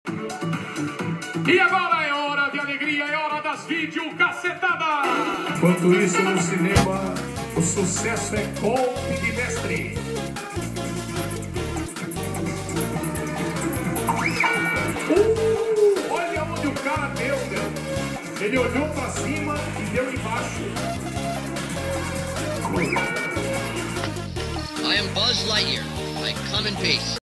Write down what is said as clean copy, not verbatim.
E agora é hora de alegria, é hora das videocacetadas. Enquanto isso, no cinema, o sucesso é golpe de mestre. Olha onde o cara deu, meu. Ele olhou pra cima e deu embaixo. I am Buzz Lightyear. I come in peace.